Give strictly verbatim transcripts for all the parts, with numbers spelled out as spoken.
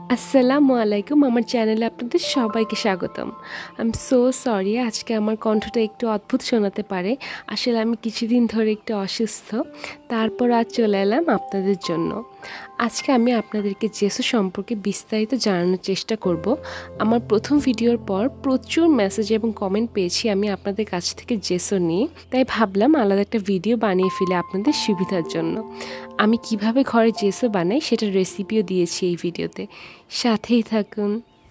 আসসালামু আলাইকুম আমার চ্যানেলে আপনাদের সবাইকে স্বাগতম। আই এম সো সরি আজকে আমার কণ্ঠটা একটু অদ্ভুত শোনাতে পারে। আসলে আমি কিছুদিন ধরে একটু অসুস্থ, তারপর আজ চলে এলাম আপনাদের জন্য। আজকে আমি আপনাদেরকে জেসু সম্পর্কে বিস্তারিত জানানোর চেষ্টা করব। আমার প্রথম ভিডিওর পর প্রচুর মেসেজ এবং কমেন্ট পেয়েছি আমি আপনাদের কাছ থেকে জেসু নিয়ে, তাই ভাবলাম আলাদা একটা ভিডিও বানিয়ে ফেলে আপনাদের সুবিধার জন্য। আমি কিভাবে ঘরে জেসু বানাই সেটার রেসিপিও দিয়েছি এই ভিডিওতে, সাথেই থাকুন।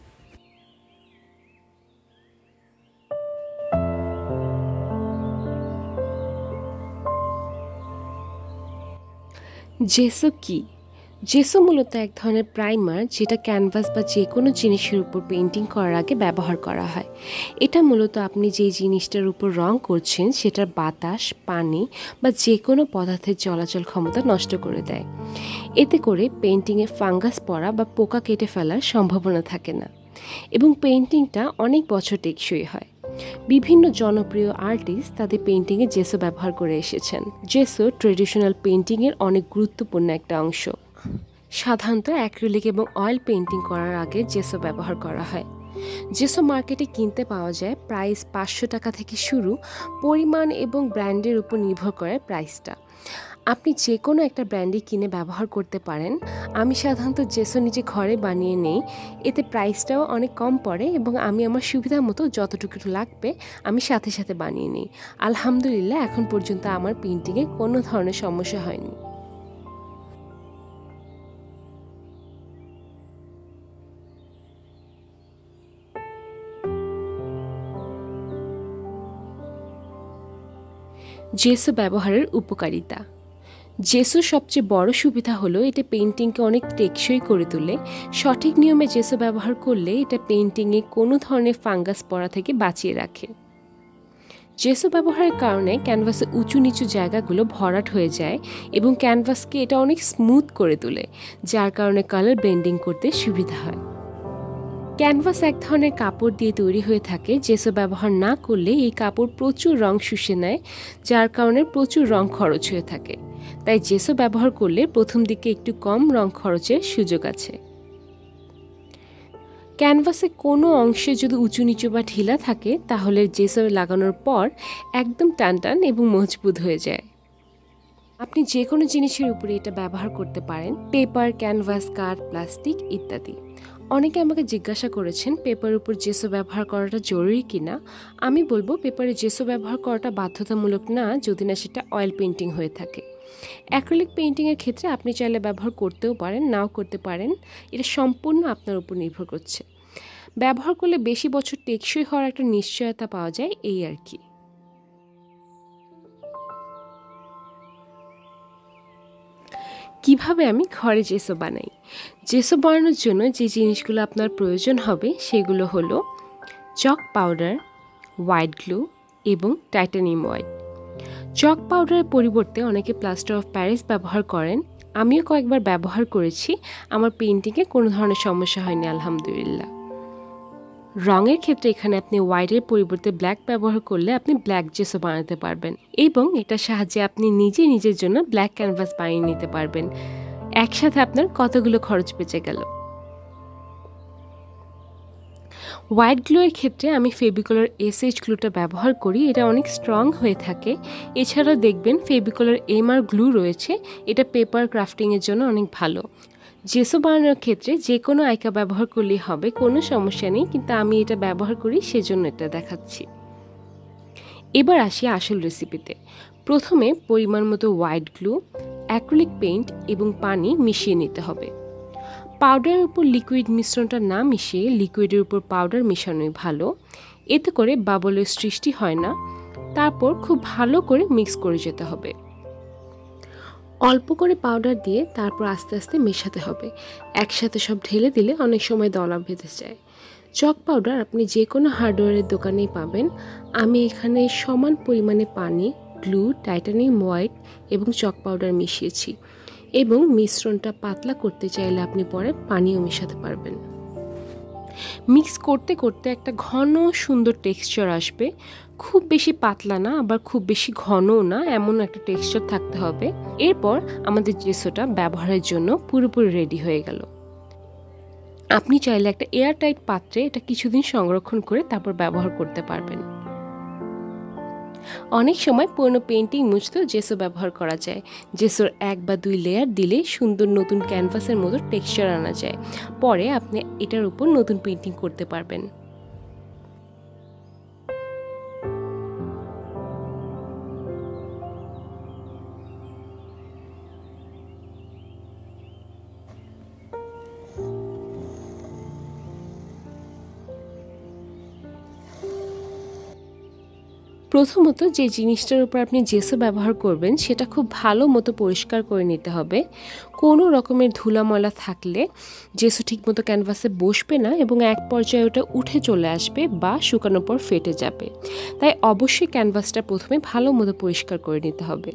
জেসু কি? জেসু মূলত এক ধরনের প্রাইমার যেটা ক্যানভাস বা যে কোনো জিনিসের উপর পেন্টিং করার আগে ব্যবহার করা হয়। এটা মূলত আপনি যেই জিনিসটার উপর রং করছেন সেটার বাতাস, পানি বা যে কোনো পদার্থের চলাচল ক্ষমতা নষ্ট করে দেয়। এতে করে পেন্টিংয়ে ফাঙ্গাস পড়া বা পোকা কেটে ফেলার সম্ভাবনা থাকে না এবং পেন্টিংটা অনেক বছর টেকসই হয়। বিভিন্ন জনপ্রিয় আর্টিস্ট তাদের পেন্টিংয়ে জেসো ব্যবহার করে এসেছেন। জেসো ট্রেডিশনাল পেন্টিংয়ের অনেক গুরুত্বপূর্ণ একটা অংশ। সাধারণত অ্যাক্রিলিক এবং অয়েল পেন্টিং করার আগে জেসো ব্যবহার করা হয়। জেসো মার্কেটে কিনতে পাওয়া যায়, প্রাইস পাঁচশো টাকা থেকে শুরু, পরিমাণ এবং ব্র্যান্ডের উপর নির্ভর করে প্রাইসটা। আপনি যে কোনো একটা ব্র্যান্ডই কিনে ব্যবহার করতে পারেন। আমি সাধারণত জেসো নিজে ঘরে বানিয়ে নেই, এতে প্রাইসটাও অনেক কম পড়ে এবং আমি আমার সুবিধা মতো যতটুকু লাগবে আমি সাথে সাথে বানিয়ে নিই। আলহামদুলিল্লাহ এখন পর্যন্ত আমার পেন্টিংয়ে কোনো ধরনের সমস্যা হয়নি। জেসো ব্যবহারের উপকারিতা। জেসোর সবচেয়ে বড় সুবিধা হলো এটা পেন্টিংকে অনেক টেকসই করে তোলে। সঠিক নিয়মে জেসো ব্যবহার করলে এটা পেন্টিংয়ে কোনো ধরনের ফাঙ্গাস পড়া থেকে বাঁচিয়ে রাখে। জেসো ব্যবহারের কারণে ক্যানভাসের উঁচু নিচু জায়গাগুলো ভরাট হয়ে যায় এবং ক্যানভাসকে এটা অনেক স্মুথ করে তোলে, যার কারণে কালার ব্লেন্ডিং করতে সুবিধা হয়। ক্যানভাস এক ধরনের কাপড় দিয়ে তৈরি হয়ে থাকে। জেসো ব্যবহার না করলে এই কাপড় প্রচুর রং শুষে নেয়, যার কারণে প্রচুর রং খরচ হয়ে থাকে। তাই জেসো ব্যবহার করলে প্রথম দিকে একটু কম রং খরচের সুযোগ আছে। ক্যানভাসে কোনো অংশে যদি উঁচু নিচু বা ঢিলা থাকে তাহলে জেসো লাগানোর পর একদম টানটান এবং মজবুত হয়ে যায়। আপনি যে কোনো জিনিসের উপরে এটা ব্যবহার করতে পারেন, পেপার, ক্যানভাস, কাঠ, প্লাস্টিক ইত্যাদি। অনেকে আমাকে জিজ্ঞাসা করেছেন পেপারের উপর জেসো ব্যবহার করাটা জরুরি কিনা। আমি বলবো পেপারে জেসো ব্যবহার করাটা বাধ্যতামূলক না, যদি না সেটা অয়েল পেন্টিং হয়ে থাকে। অ্যাক্রিলিক পেন্টিংয়ের ক্ষেত্রে আপনি চাইলে ব্যবহার করতেও পারেন, নাও করতে পারেন, এটা সম্পূর্ণ আপনার উপর নির্ভর করছে। ব্যবহার করলে বেশি বছর টেকসই হওয়ার একটা নিশ্চয়তা পাওয়া যায়, এই আর কি। কিভাবে আমি ঘরে জেসো বানাই? জেসো বানানোর জন্য যে জিনিসগুলো আপনার প্রয়োজন হবে সেগুলো হলো চক পাউডার, হোয়াইট গ্লু এবং টাইটানিয়াম হোয়াইট। চক পাউডারের পরিবর্তে অনেকে প্লাস্টার অফ প্যারিস ব্যবহার করেন। আমিও কয়েকবার ব্যবহার করেছি, আমার পেন্টিংয়ে কোনো ধরনের সমস্যা হয়নি আলহামদুলিল্লাহ। রঙের ক্ষেত্রে এখানে আপনি হোয়াইটের পরিবর্তে ব্ল্যাক ব্যবহার করলে আপনি ব্ল্যাক জেসো বানাতে পারবেন এবং এটার সাহায্যে আপনি নিজে নিজের জন্য ব্ল্যাক ক্যানভাস বানিয়ে নিতে পারবেন। একসাথে আপনার কতগুলো খরচ বেঁচে গেল। হোয়াইট গ্লুয়ের ক্ষেত্রে আমি ফেভিকলার এসএইচ গ্লুটা ব্যবহার করি, এটা অনেক স্ট্রং হয়ে থাকে। এছাড়াও দেখবেন ফেভিকলার এমআর গ্লু রয়েছে, এটা পেপার ক্রাফটিংয়ের জন্য অনেক ভালো। জেসো বানানোর ক্ষেত্রে যে কোনো আইকা ব্যবহার করলেই হবে, কোনো সমস্যা নেই, কিন্তু আমি এটা ব্যবহার করি সেজন্য এটা দেখাচ্ছি। এবার আসি আসল রেসিপিতে। প্রথমে পরিমাণ মতো হোয়াইট গ্লু, অ্যাক্রিলিক পেইন্ট এবং পানি মিশিয়ে নিতে হবে। পাউডারের উপর লিকুইড মিশ্রণটা না মিশিয়ে লিকুইডের উপর পাউডার মেশানোই ভালো, এতে করে বাবলের সৃষ্টি হয় না। তারপর খুব ভালো করে মিক্স করে যেতে হবে। অল্প করে পাউডার দিয়ে তারপর আস্তে আস্তে মেশাতে হবে। একসাথে সব ঢেলে দিলে অনেক সময় দলা বেঁধে যায়। চক পাউডার আপনি যে কোনো হার্ডওয়্যারের দোকানেই পাবেন। আমি এখানে সমান পরিমাণে পানি, গ্লু, টাইটানিয়াম হোয়াইট এবং চক পাউডার মিশিয়েছি এবং মিশ্রণটা পাতলা করতে চাইলে আপনি পরে পানিও মেশাতে পারবেন। মিক্স করতে করতে একটা ঘন সুন্দর টেক্সচার আসবে, খুব বেশি পাতলা না আবার খুব বেশি ঘনও না, এমন একটা টেক্সচার থাকতে হবে। এরপর আমাদের জেসোটা ব্যবহারের জন্য পুরোপুরি রেডি হয়ে গেল। আপনি চাইলে একটা এয়ারটাইট পাত্রে এটা কিছুদিন সংরক্ষণ করে তারপর ব্যবহার করতে পারবেন। অনেক সময় পুরনো পেন্টিং মুছতেও জেসো ব্যবহার করা যায়। জেসোর এক বা দুই লেয়ার দিলে সুন্দর নতুন ক্যানভাসের মতো টেক্সচার আনা যায়। পরে আপনি এটার উপর নতুন পেন্টিং করতে পারবেন। প্রথমত যে জিনিসটার উপর আপনি জেসো ব্যবহার করবেন সেটা খুব ভালো মতো পরিষ্কার করে নিতে হবে। কোনো রকমের ধুলা ময়লা থাকলে জেসো ঠিকমতো ক্যানভাসে বসবে না এবং এক পর্যায়ে ওটা উঠে চলে আসবে বা শুকানোর পর ফেটে যাবে। তাই অবশ্যই ক্যানভাসটা প্রথমে ভালো মতো পরিষ্কার করে নিতে হবে।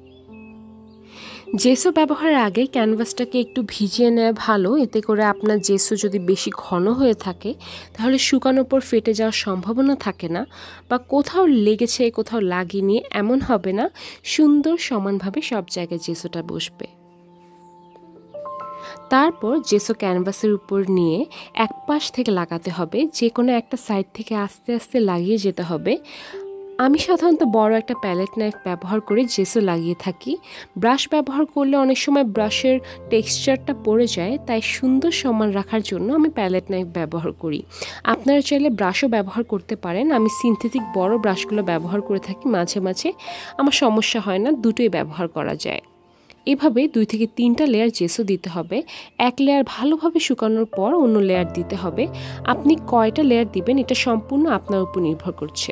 জেসো ব্যবহারের আগে ক্যানভাসটাকে একটু ভিজিয়ে নেওয়া ভালো। এতে করে আপনার জেসো যদি বেশি ঘন হয়ে থাকে তাহলে শুকানোর পর ফেটে যাওয়ার সম্ভাবনা থাকে না, বা কোথাও লেগেছে কোথাও লাগেনি এমন হবে না। সুন্দর সমানভাবে সব জায়গায় জেসোটা বসবে। তারপর জেসো ক্যানভাসের উপর নিয়ে এক পাশ থেকে লাগাতে হবে, যে কোনো একটা সাইড থেকে আস্তে আস্তে লাগিয়ে যেতে হবে। আমি সাধারণত বড় একটা প্যালেট নাইফ ব্যবহার করে জেসো লাগিয়ে থাকি। ব্রাশ ব্যবহার করলে অনেক সময় ব্রাশের টেক্সচারটা পড়ে যায়, তাই সুন্দর সমান রাখার জন্য আমি প্যালেট নাইফ ব্যবহার করি। আপনারা চাইলে ব্রাশও ব্যবহার করতে পারেন। আমি সিনথেটিক বড় ব্রাশগুলো ব্যবহার করে থাকি মাঝে মাঝে, আমার সমস্যা হয় না, দুটোই ব্যবহার করা যায়। এভাবে দুই থেকে তিনটা লেয়ার জেসো দিতে হবে। এক লেয়ার ভালোভাবে শুকানোর পর অন্য লেয়ার দিতে হবে। আপনি কয়টা লেয়ার দিবেন এটা সম্পূর্ণ আপনার উপর নির্ভর করছে।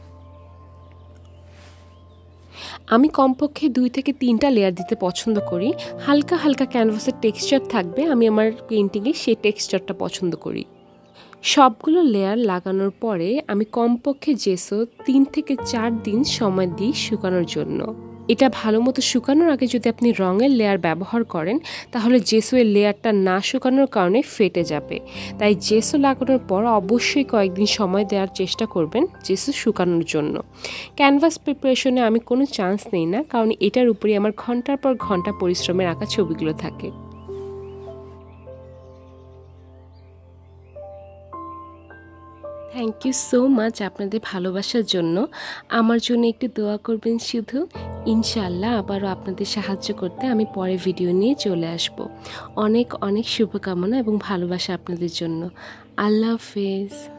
আমি কমপক্ষে দুই থেকে তিনটা লেয়ার দিতে পছন্দ করি। হালকা হালকা ক্যানভাসের টেক্সচার থাকবে, আমি আমার পেন্টিংয়ে সেই টেক্সচারটা পছন্দ করি। সবগুলো লেয়ার লাগানোর পরে আমি কমপক্ষে জেসো তিন থেকে চার দিন সময় দিই শুকানোর জন্য। এটা ভালো মতো শুকানোর আগে যদি আপনি রঙের লেয়ার ব্যবহার করেন তাহলে জেসো এর লেয়ারটা না শুকানোর কারণে ফেটে যাবে। তাই জেসো লাগানোর পর অবশ্যই কয়েকদিন সময় দেওয়ার চেষ্টা করবেন জেসো শুকানোর জন্য। ক্যানভাস প্রিপারেশনে আমি কোনো চান্স নেই না, কারণ এটার উপরে আমার ঘন্টার পর ঘন্টা পরিশ্রমের আঁকা ছবিগুলো থাকে। থ্যাংক ইউ সো মাচ আপনাদের ভালোবাসার জন্য। আমার জন্য একটু দোয়া করবেন শুধু। ইনশাআল্লাহ আবারও আপনাদের সাহায্য করতে আমি পরে ভিডিও নিয়ে চলে আসব। অনেক অনেক শুভকামনা এবং ভালোবাসা আপনাদের জন্য। আল্লাহ হাফেজ।